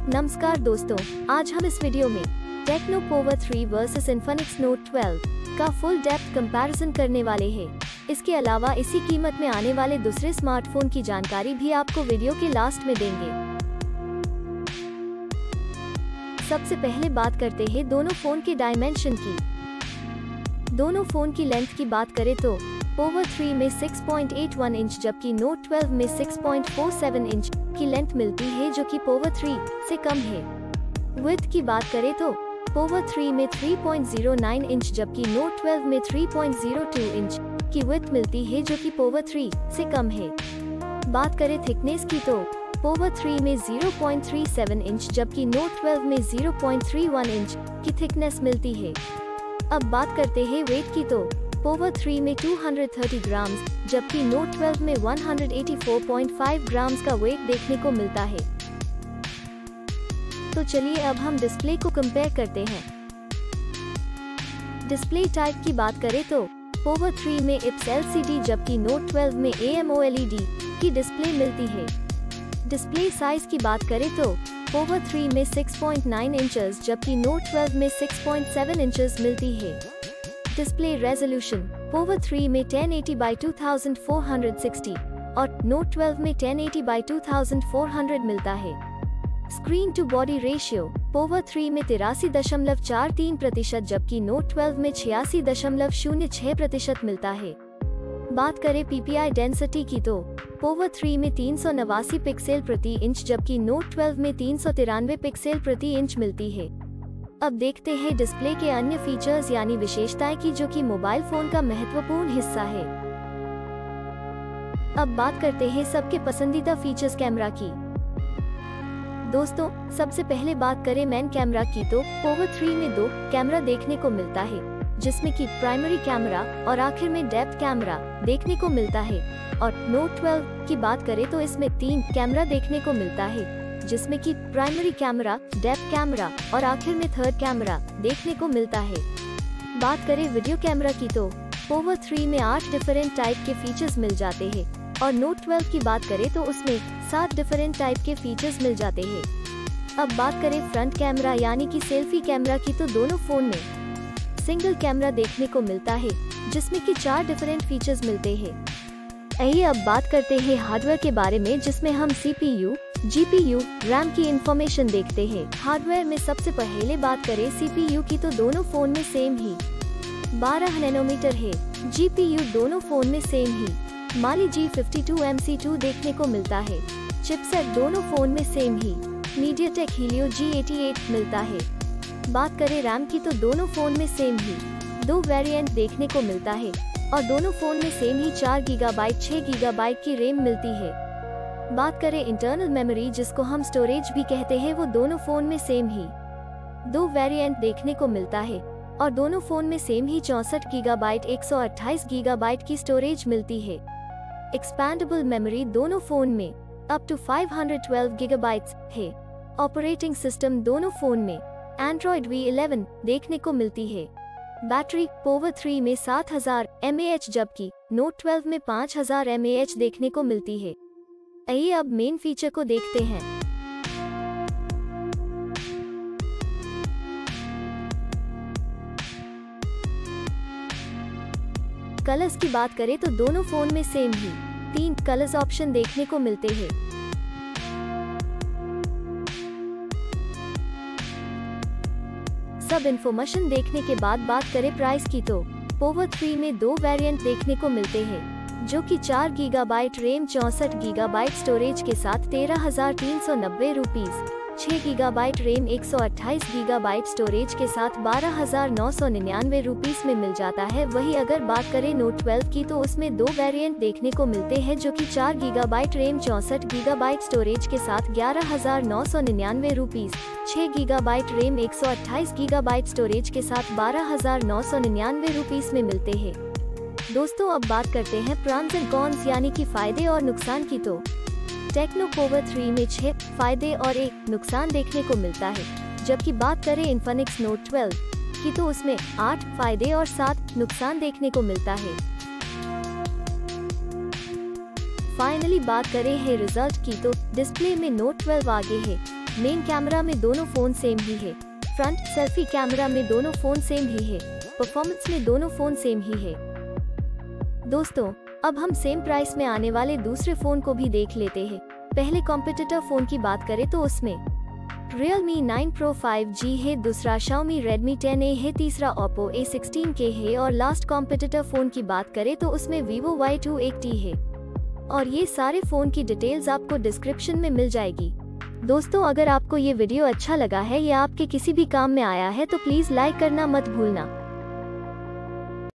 नमस्कार दोस्तों, आज हम इस वीडियो में Tecno Pova 3 versus Infinix note 12 का फुल डेप्थ कंपैरिजन करने वाले हैं। इसके अलावा इसी कीमत में आने वाले दूसरे स्मार्टफोन की जानकारी भी आपको वीडियो के लास्ट में देंगे। सबसे पहले बात करते हैं दोनों फोन के डायमेंशन की। दोनों फोन की लेंथ की बात करें तो पोवर 3 में 6.81 इंच जबकि नोट 12 में 6.47 इंच की लेंथ मिलती है, जो कि पोवर 3 से कम है। विड्थ की बात करें तो पोवर 3 में 3.09 इंच जबकि नोट 12 में 3.02 इंच की विड्थ मिलती है, जो कि पोवर 3 से कम है। बात करें थिकनेस की तो पोवर 3 में 0.37 इंच जबकि नोट 12 में 0.31 इंच की थिकनेस मिलती है। अब बात करते हैं वेट की तो पोवर 3 में 230 ग्राम जबकि नोट 12 में 184.5 ग्राम का वेट देखने को मिलता है। तो चलिए अब हम डिस्प्ले को कंपेयर करते हैं। डिस्प्ले टाइप की बात करें तो पोवर 3 में IPS LCD जबकि नोट 12 में AMOLED की डिस्प्ले मिलती है। डिस्प्ले साइज की बात करें तो पोवर 3 में 6.9 इंचेस जबकि नोट 12 में 6.7 इंचेस मिलती है। डिस्प्ले रेजोल्यूशन पोवर 3 में 1080 by 2460 और नोट 12 में 1080 by 2400 मिलता है। Screen to body ratio Pova 3 में 83.43% जबकि नोट 12 में 86.06% मिलता है। बात करें PPI डेंसिटी की तो पोवर 3 में 389 पिक्सल प्रति इंच जबकि नोट 12 में 393 पिक्सल प्रति इंच मिलती है। अब देखते हैं डिस्प्ले के अन्य फीचर्स यानी विशेषताएं की, जो कि मोबाइल फोन का महत्वपूर्ण हिस्सा है। अब बात करते हैं सबके पसंदीदा फीचर्स कैमरा की। दोस्तों, सबसे पहले बात करें मेन कैमरा की तो पोवर 3 में 2 कैमरा देखने को मिलता है, जिसमें कि प्राइमरी कैमरा और आखिर में डेप्थ कैमरा देखने को मिलता है। और नोट 12 की बात करें तो इसमें 3 कैमरा देखने को मिलता है, जिसमें कि प्राइमरी कैमरा, डेप्थ कैमरा और आखिर में थर्ड कैमरा देखने को मिलता है। बात करें वीडियो कैमरा की तो पोवर 3 में 8 डिफरेंट टाइप के फीचर्स मिल जाते हैं और नोट 12 की बात करें तो उसमें 7 डिफरेंट टाइप के फीचर्स मिल जाते हैं। अब बात करें फ्रंट कैमरा यानी कि सेल्फी कैमरा की तो दोनों फोन में सिंगल कैमरा देखने को मिलता है, जिसमें कि 4 डिफरेंट फीचर्स मिलते हैं। आइए अब बात करते हैं हार्डवेयर के बारे में, जिसमें हम CPU, GPU, RAM की इंफॉर्मेशन देखते हैं। हार्डवेयर में सबसे पहले बात करें CPU की तो दोनों फोन में सेम ही 12 नैनोमीटर है। GPU दोनों फोन में सेम ही Mali G52MC2 देखने को मिलता है। चिपसेट दोनों फोन में सेम ही MediaTek Helio G88 मिलता है। बात करें RAM की तो दोनों फोन में सेम ही 2 वेरिएंट देखने को मिलता है और दोनों फोन में सेम ही 4 GB 6 GB की रैम मिलती है। बात करें इंटरनल मेमोरी, जिसको हम स्टोरेज भी कहते हैं, वो दोनों फोन में सेम ही 2 वेरिएंट देखने को मिलता है और दोनों फोन में सेम ही 64 GB 128 GB की स्टोरेज मिलती है। एक्सपैंडेबल मेमोरी दोनों फोन में अप टू 512 GB है। ऑपरेटिंग सिस्टम दोनों फोन में Android V11 देखने को मिलती है। बैटरी पोवर 3 में 7000 mAh जबकि नोट 12 में 5000 mAh देखने को मिलती है। आइए अब मेन फीचर को देखते हैं। कलर्स की बात करें तो दोनों फोन में सेम ही 3 कलर्स ऑप्शन देखने को मिलते हैं। सब इन्फॉर्मेशन देखने के बाद बात करें प्राइस की तो पोवर 3 में 2 वेरिएंट देखने को मिलते हैं, जो कि 4 GB रैम 64 GB स्टोरेज के साथ 13,390 rupees, 6 GB RAM 128 GB storage के साथ 12,999 रुपीज में मिल जाता है। वही अगर बात करें नोट 12 की तो उसमें 2 वेरिएंट देखने को मिलते हैं, जो कि 4 GB रैम 64 GB स्टोरेज के साथ 11,999 rupees, 6 GB RAM 128 GB storage के साथ 12,999 रुपीज में मिलते हैं। दोस्तों, अब बात करते हैं प्रॉन्स एंड कॉन्स यानी कि फायदे और नुकसान की तो टेक्नो पोवर 3 में 6 फायदे और 1 नुकसान देखने को मिलता है, जबकि बात करें इन्फिनिक्स नोट 12 की तो उसमें 8 फायदे और 7 नुकसान देखने को मिलता है। फाइनली बात करें है रिजल्ट की तो डिस्प्ले में नोट 12 आगे है मेन कैमरा में दोनों फोन सेम ही है। फ्रंट सेल्फी कैमरा में दोनों फोन सेम ही है। परफॉर्मेंस में दोनों फोन सेम ही है। दोस्तों, अब हम सेम प्राइस में आने वाले दूसरे फोन को भी देख लेते हैं। पहले कॉम्पिटिटर फोन की बात करें तो उसमें Realme 9 Pro 5G है, दूसरा Xiaomi Redmi 10A है, तीसरा Oppo A16K है और लास्ट कॉम्पिटिटर फोन की बात करें तो उसमें Vivo Y280 है। और ये सारे फोन की डिटेल्स आपको डिस्क्रिप्शन में मिल जाएगी। दोस्तों, अगर आपको ये वीडियो अच्छा लगा है या आपके किसी भी काम में आया है तो प्लीज लाइक करना मत भूलना।